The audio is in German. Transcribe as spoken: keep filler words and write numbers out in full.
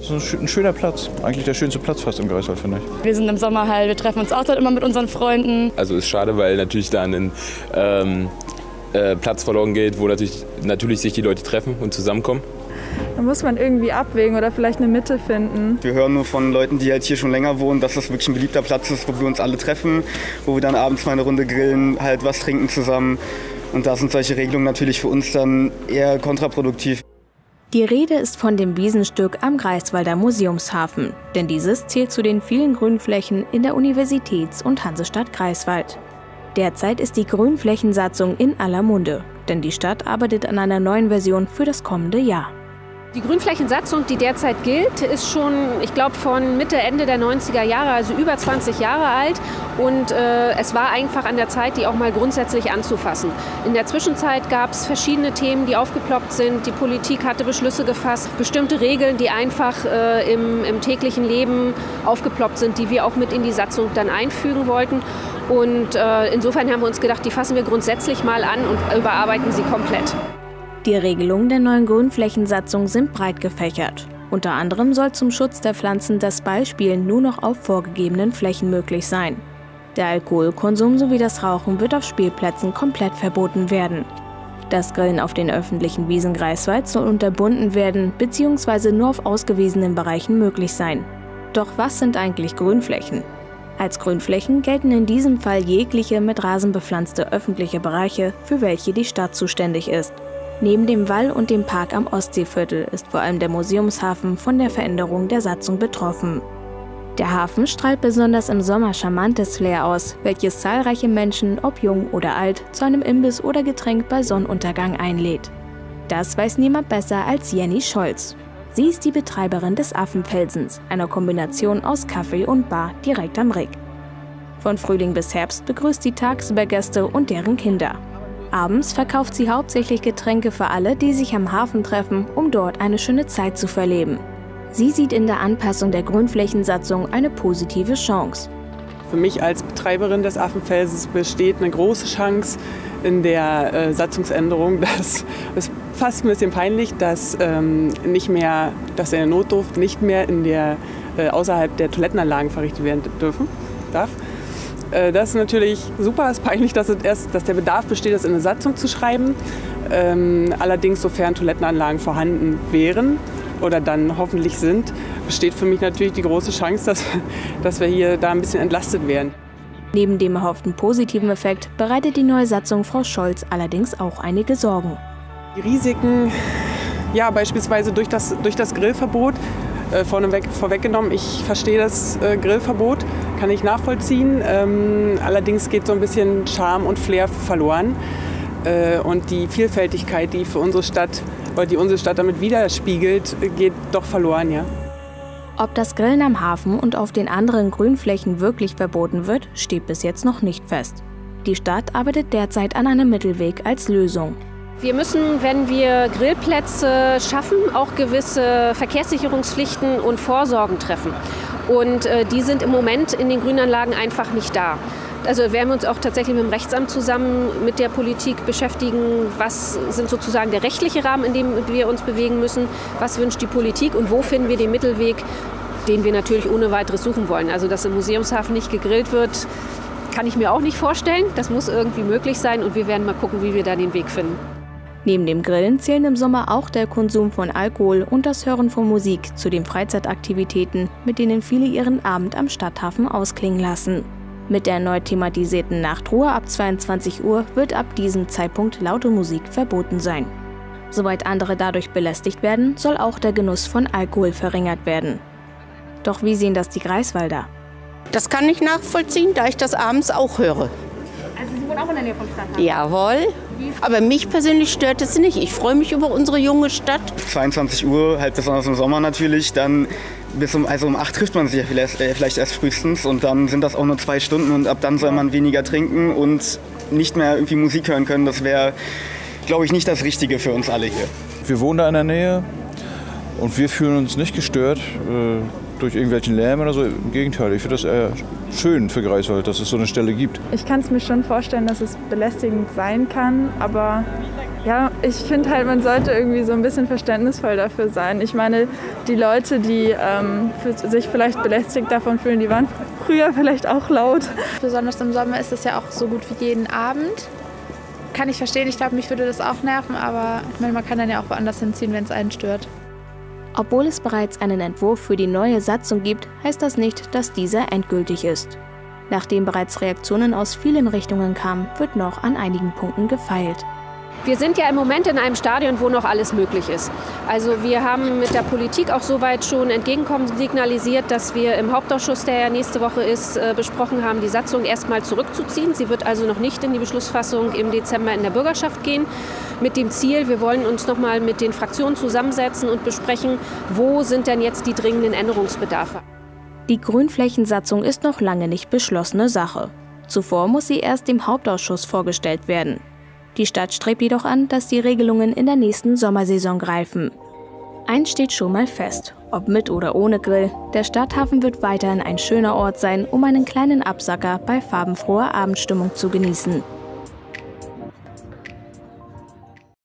Das ist ein schöner Platz. Eigentlich der schönste Platz fast im Greifswald, finde ich. Wir sind im Sommer halt, wir treffen uns auch dort immer mit unseren Freunden. Also ist schade, weil natürlich da ein ähm, äh, Platz verloren geht, wo natürlich, natürlich sich die Leute treffen und zusammenkommen. Da muss man irgendwie abwägen oder vielleicht eine Mitte finden. Wir hören nur von Leuten, die halt hier schon länger wohnen, dass das wirklich ein beliebter Platz ist, wo wir uns alle treffen, wo wir dann abends mal eine Runde grillen, halt was trinken zusammen. Und da sind solche Regelungen natürlich für uns dann eher kontraproduktiv. Die Rede ist von dem Wiesenstück am Greifswalder Museumshafen, denn dieses zählt zu den vielen Grünflächen in der Universitäts- und Hansestadt Greifswald. Derzeit ist die Grünflächensatzung in aller Munde, denn die Stadt arbeitet an einer neuen Version für das kommende Jahr. Die Grünflächensatzung, die derzeit gilt, ist schon, ich glaube, von Mitte, Ende der neunziger Jahre, also über zwanzig Jahre alt. Und äh, es war einfach an der Zeit, die auch mal grundsätzlich anzufassen. In der Zwischenzeit gab es verschiedene Themen, die aufgeploppt sind. Die Politik hatte Beschlüsse gefasst, bestimmte Regeln, die einfach äh, im, im täglichen Leben aufgeploppt sind, die wir auch mit in die Satzung dann einfügen wollten. Und äh, insofern haben wir uns gedacht, die fassen wir grundsätzlich mal an und überarbeiten sie komplett. Die Regelungen der neuen Grünflächensatzung sind breit gefächert. Unter anderem soll zum Schutz der Pflanzen das Ballspielen nur noch auf vorgegebenen Flächen möglich sein. Der Alkoholkonsum sowie das Rauchen wird auf Spielplätzen komplett verboten werden. Das Grillen auf den öffentlichen Wiesen Greifswalds soll unterbunden werden bzw. nur auf ausgewiesenen Bereichen möglich sein. Doch was sind eigentlich Grünflächen? Als Grünflächen gelten in diesem Fall jegliche mit Rasen bepflanzte öffentliche Bereiche, für welche die Stadt zuständig ist. Neben dem Wall und dem Park am Ostseeviertel ist vor allem der Museumshafen von der Veränderung der Satzung betroffen. Der Hafen strahlt besonders im Sommer charmantes Flair aus, welches zahlreiche Menschen, ob jung oder alt, zu einem Imbiss oder Getränk bei Sonnenuntergang einlädt. Das weiß niemand besser als Jenny Scholz. Sie ist die Betreiberin des Affenfelsens, einer Kombination aus Kaffee und Bar direkt am Rig. Von Frühling bis Herbst begrüßt sie tagsüber Gäste und deren Kinder. Abends verkauft sie hauptsächlich Getränke für alle, die sich am Hafen treffen, um dort eine schöne Zeit zu verleben. Sie sieht in der Anpassung der Grünflächensatzung eine positive Chance. Für mich als Betreiberin des Affenfelsens besteht eine große Chance in der äh, Satzungsänderung. Das ist fast ein bisschen peinlich, dass, ähm, nicht mehr, dass der Notdurft nicht mehr in der, äh, außerhalb der Toilettenanlagen verrichtet werden dürfen, darf. Das ist natürlich super, es ist peinlich, dass, es erst, dass der Bedarf besteht, das in eine Satzung zu schreiben. Ähm, allerdings, sofern Toilettenanlagen vorhanden wären oder dann hoffentlich sind, besteht für mich natürlich die große Chance, dass, dass wir hier da ein bisschen entlastet werden. Neben dem erhofften positiven Effekt bereitet die neue Satzung Frau Scholz allerdings auch einige Sorgen. Die Risiken, ja, beispielsweise durch das, durch das Grillverbot, Äh, vorneweg, vorweggenommen, ich verstehe das äh, Grillverbot, kann ich nachvollziehen. Ähm, allerdings geht so ein bisschen Charme und Flair verloren. Äh, und die Vielfältigkeit, die für unsere Stadt, oder die unsere Stadt damit widerspiegelt, geht doch verloren, ja. Ob das Grillen am Hafen und auf den anderen Grünflächen wirklich verboten wird, steht bis jetzt noch nicht fest. Die Stadt arbeitet derzeit an einem Mittelweg als Lösung. Wir müssen, wenn wir Grillplätze schaffen, auch gewisse Verkehrssicherungspflichten und Vorsorgen treffen. Und äh, die sind im Moment in den Grünanlagen einfach nicht da. Also werden wir uns auch tatsächlich mit dem Rechtsamt zusammen mit der Politik beschäftigen, was sind sozusagen der rechtliche Rahmen, in dem wir uns bewegen müssen, was wünscht die Politik und wo finden wir den Mittelweg, den wir natürlich ohne weiteres suchen wollen. Also dass im Museumshafen nicht gegrillt wird, kann ich mir auch nicht vorstellen. Das muss irgendwie möglich sein und wir werden mal gucken, wie wir da den Weg finden. Neben dem Grillen zählen im Sommer auch der Konsum von Alkohol und das Hören von Musik zu den Freizeitaktivitäten, mit denen viele ihren Abend am Stadthafen ausklingen lassen. Mit der neu thematisierten Nachtruhe ab zweiundzwanzig Uhr wird ab diesem Zeitpunkt laute Musik verboten sein. Soweit andere dadurch belästigt werden, soll auch der Genuss von Alkohol verringert werden. Doch wie sehen das die Greifswalder? Das kann ich nachvollziehen, da ich das abends auch höre. Also Sie wohnen auch in der Nähe vom Stadthafen? Jawohl. Aber mich persönlich stört es nicht. Ich freue mich über unsere junge Stadt. zweiundzwanzig Uhr, halt besonders im Sommer natürlich, dann bis um, also um acht trifft man sich ja vielleicht, äh, vielleicht erst frühestens und dann sind das auch nur zwei Stunden und ab dann soll man weniger trinken und nicht mehr irgendwie Musik hören können. Das wäre, glaube ich, nicht das Richtige für uns alle hier. Wir wohnen da in der Nähe und wir fühlen uns nicht gestört äh, durch irgendwelchen Lärm oder so. Im Gegenteil, ich finde das eher schön für Greifswald, dass es so eine Stelle gibt. Ich kann es mir schon vorstellen, dass es belästigend sein kann, aber Ja, ich finde halt, man sollte irgendwie so ein bisschen verständnisvoll dafür sein. Ich meine, die Leute, die ähm, für sich vielleicht belästigt davon fühlen, die waren früher vielleicht auch laut. Besonders im Sommer ist es ja auch so gut wie jeden Abend. Kann ich verstehen, ich glaube, mich würde das auch nerven, aber ich meine, man kann dann ja auch woanders hinziehen, wenn es einen stört. Obwohl es bereits einen Entwurf für die neue Satzung gibt, heißt das nicht, dass dieser endgültig ist. Nachdem bereits Reaktionen aus vielen Richtungen kamen, wird noch an einigen Punkten gefeilt. Wir sind ja im Moment in einem Stadion, wo noch alles möglich ist. Also wir haben mit der Politik auch soweit schon entgegenkommen signalisiert, dass wir im Hauptausschuss, der ja nächste Woche ist, besprochen haben, die Satzung erstmal zurückzuziehen. Sie wird also noch nicht in die Beschlussfassung im Dezember in der Bürgerschaft gehen. Mit dem Ziel, wir wollen uns noch mal mit den Fraktionen zusammensetzen und besprechen, wo sind denn jetzt die dringenden Änderungsbedarfe. Die Grünflächensatzung ist noch lange nicht beschlossene Sache. Zuvor muss sie erst dem Hauptausschuss vorgestellt werden. Die Stadt strebt jedoch an, dass die Regelungen in der nächsten Sommersaison greifen. Eins steht schon mal fest, ob mit oder ohne Grill, der Stadthafen wird weiterhin ein schöner Ort sein, um einen kleinen Absacker bei farbenfroher Abendstimmung zu genießen.